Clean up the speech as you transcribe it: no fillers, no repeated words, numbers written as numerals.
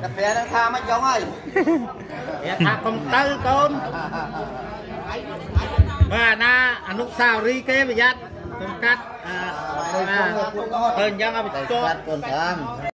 cà phê đang tha mấy chồng ơi tha công tư con và na anh lúc sao ri kế bây giờ con cắt hơn dân cho